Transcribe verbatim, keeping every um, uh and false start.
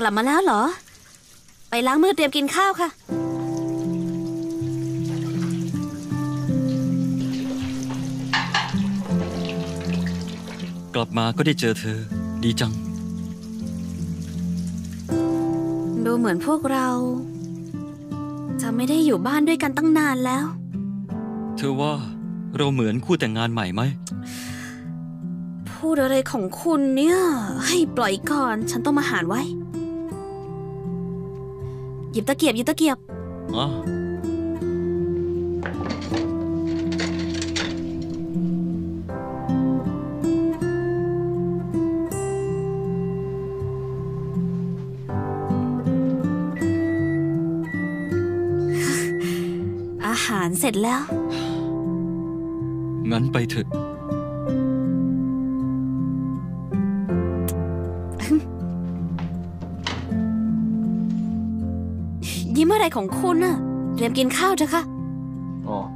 ลับมาแล้วเหรอไปล้างมือเตรียมกินข้าวค่ะกลับมาก็ได้เจอเธอดีจังดูเหมือนพวกเราจะไม่ได้อยู่บ้านด้วยกันตั้งนานแล้วเธอว่าเราเหมือนคู่แต่งงานใหม่ไหมพูดอะไรของคุณเนี่ยให้ปล่อยก่อนฉันต้องมาหารไว้หยิบตะเกียบหยิบตะเกียบอ๋ออาหารเสร็จแล้วงั้นไปเถอะยิ้มอะไรของคุณน่ะเตรียมกินข้าวเถอะค่ะอ๋อ